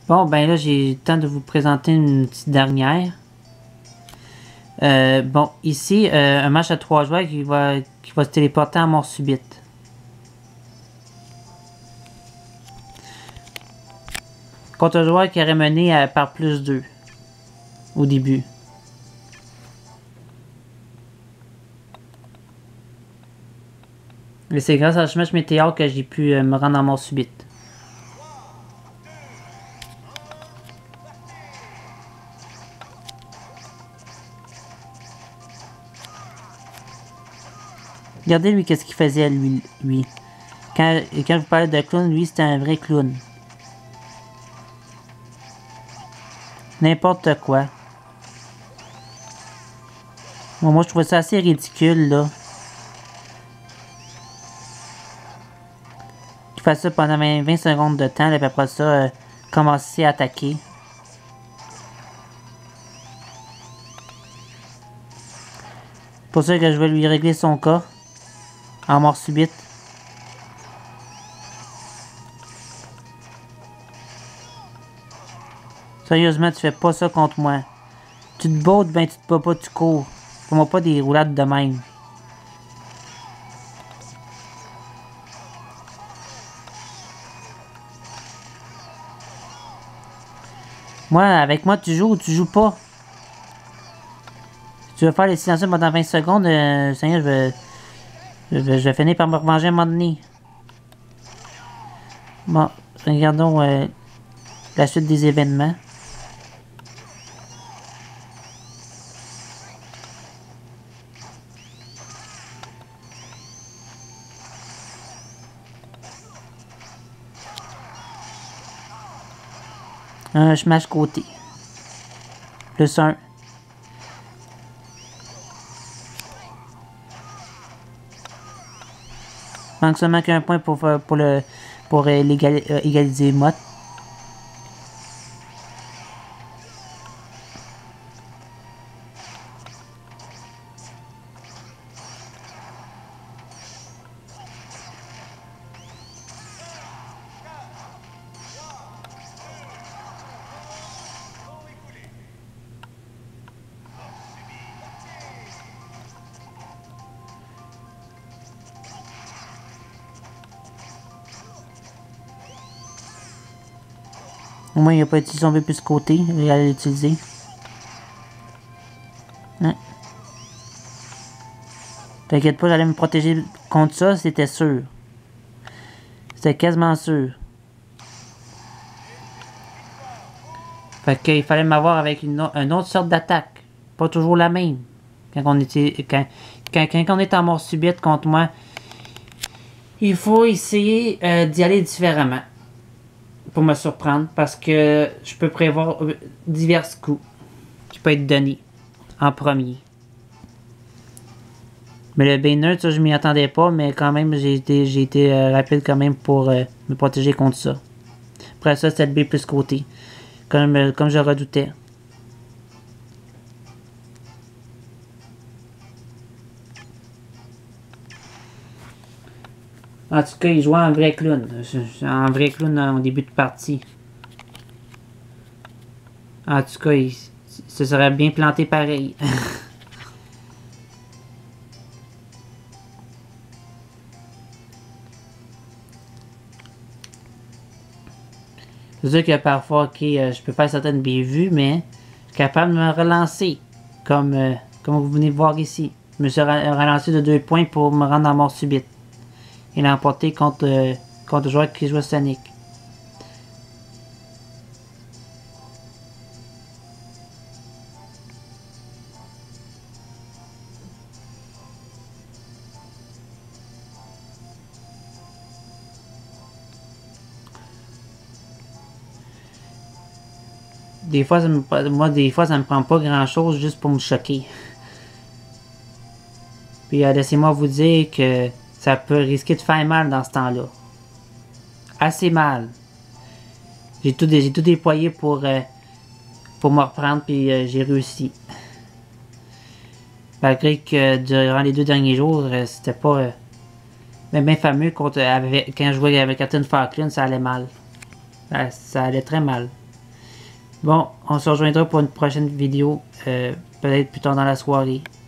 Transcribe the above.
Bon, ben là, j'ai le temps de vous présenter une petite dernière. Bon, ici, un match à 3 joueurs qui va se téléporter à mort subite. Contre un joueur qui aurait mené par plus 2 au début. Et c'est grâce à ce match météore que j'ai pu me rendre en mort subite. Regardez lui, qu'est-ce qu'il faisait lui. Quand je vous parlais de clown, lui c'était un vrai clown. N'importe quoi. Bon, moi je trouvais ça assez ridicule là. Qu'il fasse ça pendant 20 secondes de temps, et après ça, commencer à attaquer. Pour ça que je vais lui régler son cas. En mort subite. Sérieusement, tu fais pas ça contre moi. Tu te bats, ben tu te bats pas, tu cours. Fais-moi pas des roulades de même. Moi, avec moi, tu joues ou tu joues pas. Si tu veux faire les silencieux pendant 20 secondes, Seigneur, je vais finir par me revenger à un moment donné. Bon, regardons la suite des événements. Un smash côté. Plus 1. Manque seulement qu'un point pour égaliser Mott. Au moins, il n'a pas utilisé son V plus côté. Il allait l'utiliser. Hein? T'inquiète pas, j'allais me protéger contre ça, c'était sûr. C'était quasiment sûr. Fait qu'il fallait m'avoir avec une autre sorte d'attaque. Pas toujours la même. Quand on est en mort subite contre moi, il faut essayer d'y aller différemment. Pour me surprendre, parce que je peux prévoir divers coups qui peuvent être donnés en premier. Mais le Banner, ça je m'y attendais pas, mais quand même j'ai été rapide quand même pour me protéger contre ça. Après ça, c'était le B plus côté, comme je redoutais. En tout cas, il jouait en vrai clown. En vrai clown au début de partie. En tout cas, il se serait bien planté pareil. C'est sûr que parfois, ok, je peux faire certaines bévues, mais je suis capable de me relancer. Comme vous venez de voir ici. Je me suis relancé de 2 points pour me rendre en mort subite. Et l'emporter contre le joueur qui joue Sonic. Des fois, ça me prend pas grand chose juste pour me choquer. Puis laissez-moi vous dire que ça peut risquer de faire mal dans ce temps-là. Assez mal. J'ai tout déployé pour me reprendre, puis j'ai réussi. Malgré que durant les 2 derniers jours, c'était pas bien fameux quand je jouais avec Captain Falcon, ça allait mal. Ça allait très mal. Bon, on se rejoindra pour une prochaine vidéo, peut-être plus tard dans la soirée.